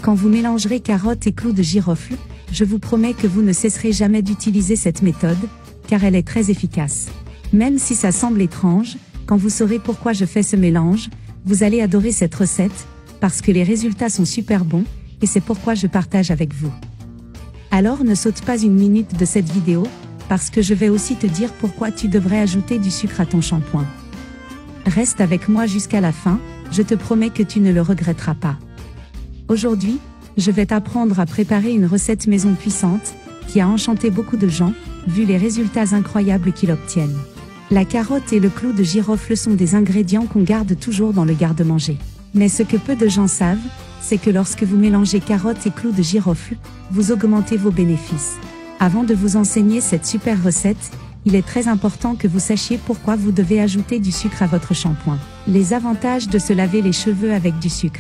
Quand vous mélangerez carottes et clous de girofle, je vous promets que vous ne cesserez jamais d'utiliser cette méthode, car elle est très efficace. Même si ça semble étrange, quand vous saurez pourquoi je fais ce mélange, vous allez adorer cette recette, parce que les résultats sont super bons, et c'est pourquoi je partage avec vous. Alors ne saute pas une minute de cette vidéo, parce que je vais aussi te dire pourquoi tu devrais ajouter du sucre à ton shampoing. Reste avec moi jusqu'à la fin, je te promets que tu ne le regretteras pas. Aujourd'hui, je vais t'apprendre à préparer une recette maison puissante, qui a enchanté beaucoup de gens, vu les résultats incroyables qu'ils obtiennent. La carotte et le clou de girofle sont des ingrédients qu'on garde toujours dans le garde-manger. Mais ce que peu de gens savent, c'est que lorsque vous mélangez carottes et clous de girofle, vous augmentez vos bénéfices. Avant de vous enseigner cette super recette, il est très important que vous sachiez pourquoi vous devez ajouter du sucre à votre shampoing. Les avantages de se laver les cheveux avec du sucre.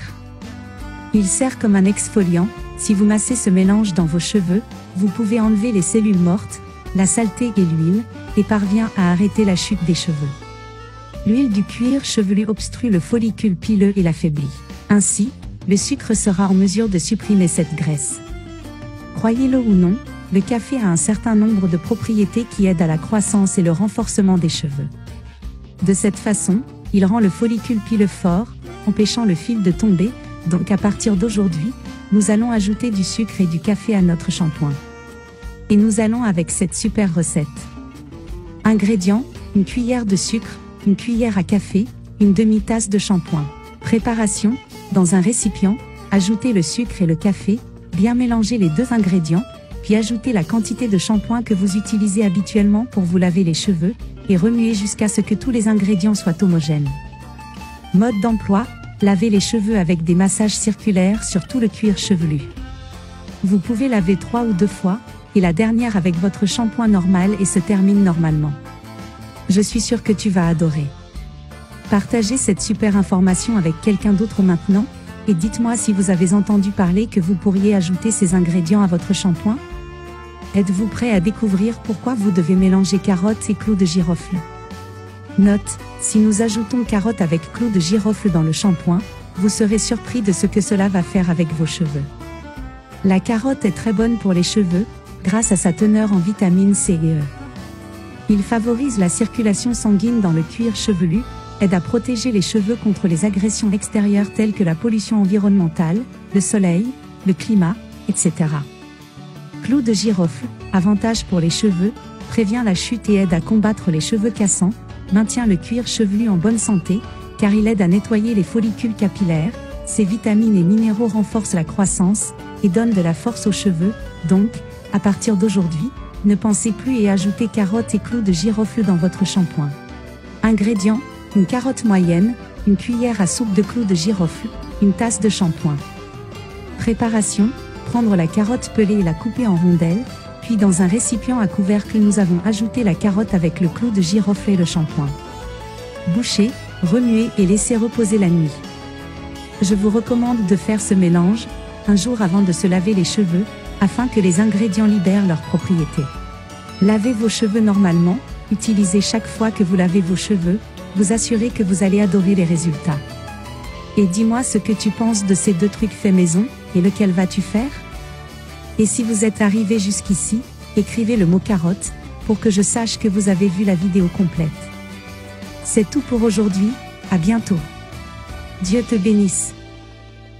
Il sert comme un exfoliant. Si vous massez ce mélange dans vos cheveux, vous pouvez enlever les cellules mortes, la saleté et l'huile, et parvient à arrêter la chute des cheveux. L'huile du cuir chevelu obstrue le follicule pileux et l'affaiblit. Ainsi, le sucre sera en mesure de supprimer cette graisse. Croyez-le ou non, le café a un certain nombre de propriétés qui aident à la croissance et le renforcement des cheveux. De cette façon, il rend le follicule pileux fort, empêchant le fil de tomber, donc à partir d'aujourd'hui, nous allons ajouter du sucre et du café à notre shampoing. Et nous allons avec cette super recette. Ingrédients, une cuillère de sucre, une cuillère à café, une demi-tasse de shampoing. Préparation, dans un récipient, ajoutez le sucre et le café, bien mélanger les deux ingrédients, puis ajoutez la quantité de shampoing que vous utilisez habituellement pour vous laver les cheveux, et remuez jusqu'à ce que tous les ingrédients soient homogènes. Mode d'emploi, lavez les cheveux avec des massages circulaires sur tout le cuir chevelu. Vous pouvez laver 3 ou 2 fois, et la dernière avec votre shampoing normal et se termine normalement. Je suis sûre que tu vas adorer. Partagez cette super information avec quelqu'un d'autre maintenant, et dites-moi si vous avez entendu parler que vous pourriez ajouter ces ingrédients à votre shampoing. Êtes-vous prêt à découvrir pourquoi vous devez mélanger carottes et clous de girofle? Note, si nous ajoutons carottes avec clous de girofle dans le shampoing, vous serez surpris de ce que cela va faire avec vos cheveux. La carotte est très bonne pour les cheveux, grâce à sa teneur en vitamines C et E. Il favorise la circulation sanguine dans le cuir chevelu, aide à protéger les cheveux contre les agressions extérieures telles que la pollution environnementale, le soleil, le climat, etc. Clous de girofle, avantage pour les cheveux, prévient la chute et aide à combattre les cheveux cassants, maintient le cuir chevelu en bonne santé, car il aide à nettoyer les follicules capillaires, ses vitamines et minéraux renforcent la croissance, et donnent de la force aux cheveux, donc, à partir d'aujourd'hui, ne pensez plus et ajoutez carottes et clous de girofle dans votre shampoing. Ingrédients, une carotte moyenne, une cuillère à soupe de clous de girofle, une tasse de shampoing. Préparation, prendre la carotte pelée et la couper en rondelles, puis dans un récipient à couvercle nous avons ajouté la carotte avec le clou de girofle et le shampoing. Boucher, remuer et laisser reposer la nuit. Je vous recommande de faire ce mélange, un jour avant de se laver les cheveux, afin que les ingrédients libèrent leurs propriétés. Lavez vos cheveux normalement, utilisez chaque fois que vous lavez vos cheveux, vous assurez que vous allez adorer les résultats. Et dis-moi ce que tu penses de ces 2 trucs faits maison, et lequel vas-tu faire? Et si vous êtes arrivé jusqu'ici, écrivez le mot carotte, pour que je sache que vous avez vu la vidéo complète. C'est tout pour aujourd'hui, à bientôt. Dieu te bénisse.